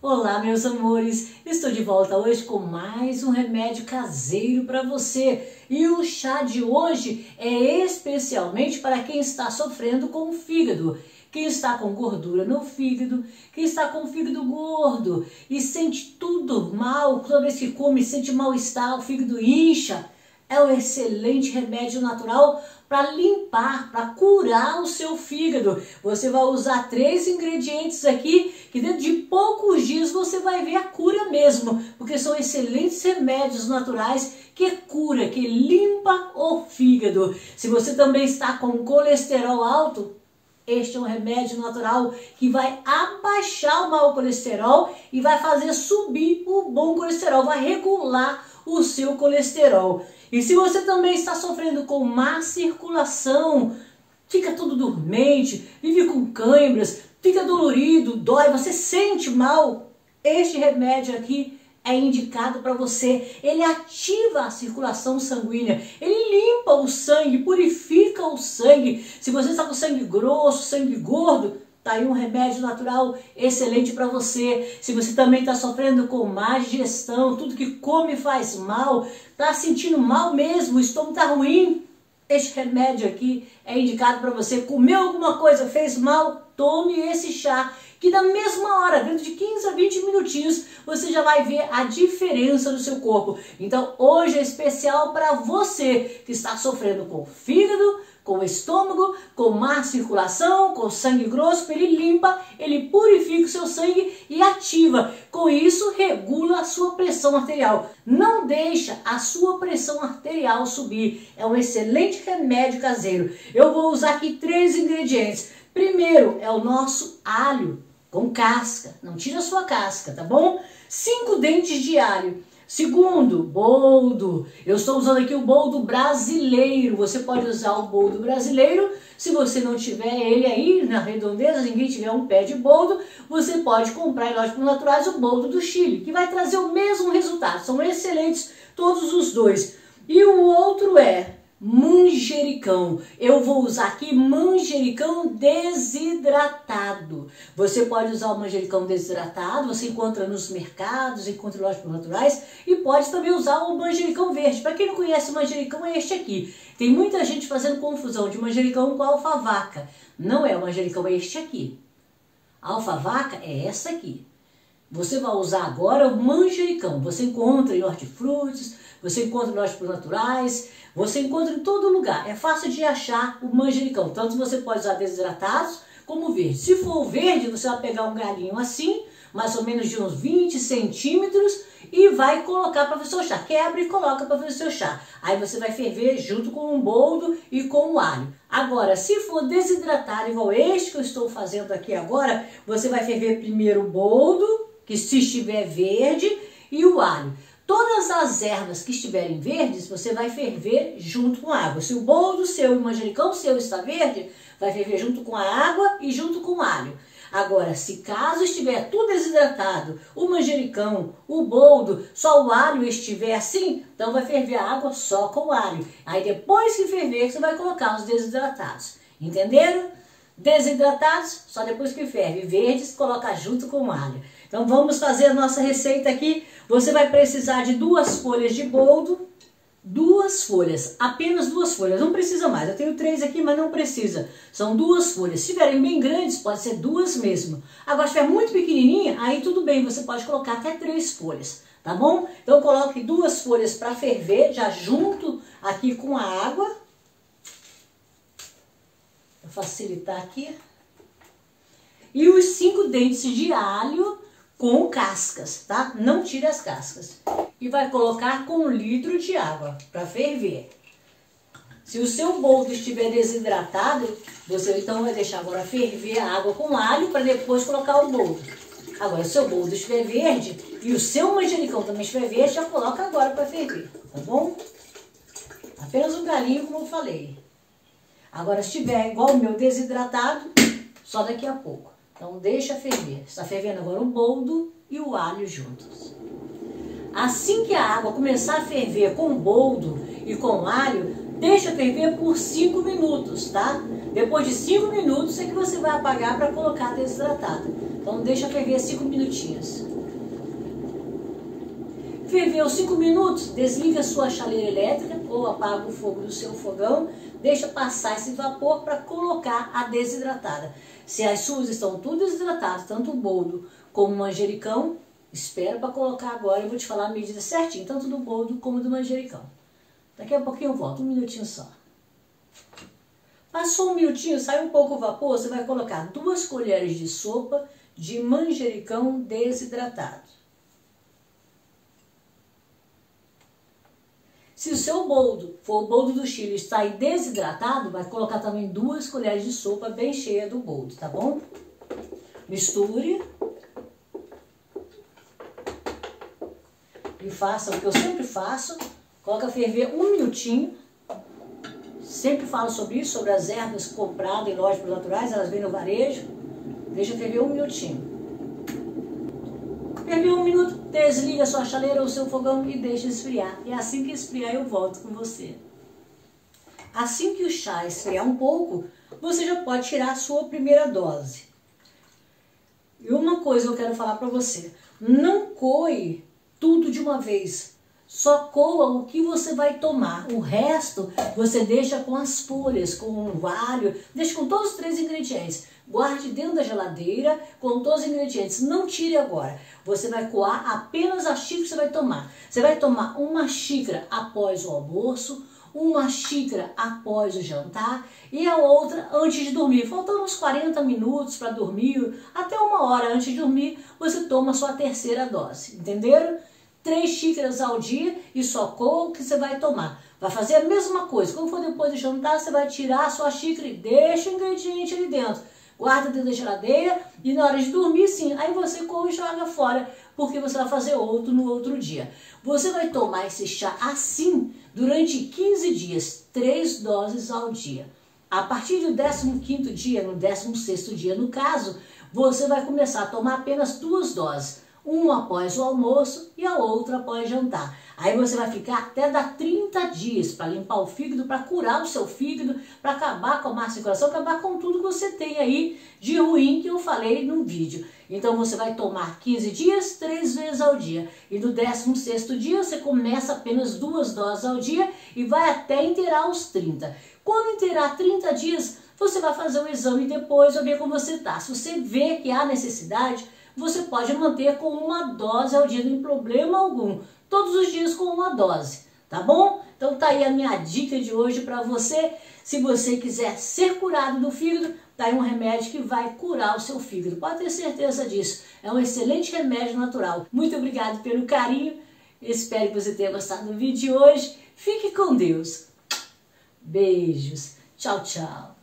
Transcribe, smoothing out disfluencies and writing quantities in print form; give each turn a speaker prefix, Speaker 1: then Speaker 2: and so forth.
Speaker 1: Olá, meus amores! Estou de volta hoje com mais um remédio caseiro para você. E o chá de hoje é especialmente para quem está sofrendo com o fígado. Quem está com gordura no fígado, quem está com o fígado gordo e sente tudo mal, toda vez que come sente mal-estar, o fígado incha. É um excelente remédio natural para limpar, para curar o seu fígado. Você vai usar 3 ingredientes aqui que dentro de poucos dias você vai ver a cura mesmo, porque são excelentes remédios naturais que cura, que limpa o fígado. Se você também está com colesterol alto, este é um remédio natural que vai abaixar o mau colesterol e vai fazer subir o bom colesterol, vai regular o seu colesterol. E se você também está sofrendo com má circulação, fica tudo dormente, vive com câimbras, fica dolorido, dói, você sente mal, este remédio aqui é indicado para você. Ele ativa a circulação sanguínea, ele limpa o sangue, purifica o sangue. Se você está com sangue grosso, sangue gordo, tá aí um remédio natural excelente para você. Se você também está sofrendo com má digestão, tudo que come faz mal, tá sentindo mal mesmo, o estômago tá ruim, este remédio aqui é indicado para você. Comeu alguma coisa, fez mal, tome esse chá, que na mesma hora, dentro de 15 a 20 minutinhos, você já vai ver a diferença no seu corpo. Então hoje é especial para você que está sofrendo com fígado, com o estômago, com má circulação, com sangue grosso. Ele limpa, ele purifica o seu sangue e ativa. Com isso, regula a sua pressão arterial. Não deixa a sua pressão arterial subir. É um excelente remédio caseiro. Eu vou usar aqui 3 ingredientes. Primeiro é o nosso alho com casca. Não tira a sua casca, tá bom? 5 dentes de alho. Segundo, boldo. Eu estou usando aqui o boldo brasileiro. Você pode usar o boldo brasileiro. Se você não tiver ele aí na redondeza, ninguém tiver um pé de boldo, você pode comprar em lojas naturais o boldo do Chile, que vai trazer o mesmo resultado. São excelentes todos os dois. E o outro é manjericão. Eu vou usar aqui manjericão desidratado. Você pode usar o manjericão desidratado, você encontra nos mercados, encontra em lojas naturais, e pode também usar o manjericão verde. Para quem não conhece o manjericão, é este aqui. Tem muita gente fazendo confusão de manjericão com alfavaca. Não é o manjericão, é este aqui. A alfavaca é essa aqui. Você vai usar agora o manjericão. Você encontra em hortifrutis, você encontra em lojas naturais, você encontra em todo lugar. É fácil de achar o manjericão. Tanto você pode usar desidratados como verde. Se for o verde, você vai pegar um galinho assim, mais ou menos de uns 20 centímetros, e vai colocar para fazer seu chá. Quebra e coloca para fazer seu chá. Aí você vai ferver junto com o boldo e com o alho. Agora, se for desidratado, igual este que eu estou fazendo aqui agora, você vai ferver primeiro o boldo, que se estiver verde, e o alho. Todas as ervas que estiverem verdes, você vai ferver junto com a água. Se o boldo seu e o manjericão seu está verde, vai ferver junto com a água e junto com o alho. Agora, se caso estiver tudo desidratado, o manjericão, o boldo, só o alho estiver assim, então vai ferver a água só com o alho. Aí depois que ferver, você vai colocar os desidratados. Entenderam? Desidratados, só depois que ferve. Verdes, coloca junto com o alho. Então vamos fazer a nossa receita aqui. Você vai precisar de 2 folhas de boldo, 2 folhas, apenas 2 folhas, não precisa mais. Eu tenho 3 aqui, mas não precisa. São 2 folhas. Se tiverem bem grandes, pode ser 2 mesmo. Agora, se estiver muito pequenininha, aí tudo bem, você pode colocar até 3 folhas, tá bom? Então coloque 2 folhas para ferver, já junto aqui com a água. Para facilitar aqui. E os 5 dentes de alho com cascas, tá? Não tire as cascas. E vai colocar com 1 litro de água para ferver. Se o seu boldo estiver desidratado, você então vai deixar agora ferver a água com alho para depois colocar o boldo. Agora, se o seu boldo estiver verde e o seu manjericão também estiver verde, já coloca agora para ferver, tá bom? Apenas um galinho, como eu falei. Agora, se estiver igual o meu desidratado, só daqui a pouco. Então deixa ferver. Está fervendo agora o boldo e o alho juntos. Assim que a água começar a ferver com o boldo e com o alho, deixa ferver por 5 minutos, tá? Depois de 5 minutos é que você vai apagar para colocar a desidratada. Então deixa ferver 5 minutinhos. Ferveu 5 minutos, desliga a sua chaleira elétrica ou apaga o fogo do seu fogão, deixa passar esse vapor para colocar a desidratada. Se as suas estão tudo desidratadas, tanto o boldo como o manjericão, espera para colocar agora, eu vou te falar a medida certinha, tanto do boldo como do manjericão. Daqui a pouquinho eu volto, um minutinho só. Passou um minutinho, sai um pouco o vapor, você vai colocar 2 colheres de sopa de manjericão desidratado. Se o seu boldo for o boldo do Chile está aí desidratado, vai colocar também 2 colheres de sopa bem cheia do boldo, tá bom? Misture. E faça o que eu sempre faço, coloca a ferver um minutinho. Sempre falo sobre isso, sobre as ervas compradas em lojas naturais, elas vêm no varejo. Deixa ferver um minutinho. Ferveu um minuto, desliga a sua chaleira ou o seu fogão e deixa esfriar. E assim que esfriar eu volto com você. Assim que o chá esfriar um pouco, você já pode tirar a sua primeira dose. E uma coisa eu quero falar para você, não coe tudo de uma vez. Só coa o que você vai tomar. O resto você deixa com as folhas, com o alho, deixa com todos os 3 ingredientes. Guarde dentro da geladeira com todos os ingredientes. Não tire agora. Você vai coar apenas a xícara que você vai tomar. Você vai tomar uma xícara após o almoço, uma xícara após o jantar e a outra antes de dormir. Faltando uns 40 minutos para dormir, até 1 hora antes de dormir, você toma a sua terceira dose. Entenderam? 3 xícaras ao dia e só coa o que você vai tomar. Vai fazer a mesma coisa. Quando for depois do jantar, você vai tirar a sua xícara e deixa o ingrediente ali dentro. Guarda dentro da geladeira e na hora de dormir, sim, aí você coa e joga fora, porque você vai fazer outro no outro dia. Você vai tomar esse chá assim durante 15 dias, 3 doses ao dia. A partir do 15º dia, no 16º dia no caso, você vai começar a tomar apenas 2 doses. Uma após o almoço e a outra após jantar. Aí você vai ficar até dar 30 dias para limpar o fígado, para curar o seu fígado, para acabar com a má circulação, acabar com tudo que você tem aí de ruim que eu falei no vídeo. Então você vai tomar 15 dias, 3 vezes ao dia. E no 16º dia você começa apenas 2 doses ao dia e vai até inteirar os 30. Quando inteirar 30 dias, você vai fazer o exame depois, vai ver como você está. Se você vê que há necessidade, você pode manter com 1 dose ao dia, não tem problema algum. Todos os dias com 1 dose, tá bom? Então tá aí a minha dica de hoje para você. Se você quiser ser curado do fígado, tá aí um remédio que vai curar o seu fígado. Pode ter certeza disso. É um excelente remédio natural. Muito obrigado pelo carinho. Espero que você tenha gostado do vídeo de hoje. Fique com Deus. Beijos. Tchau, tchau.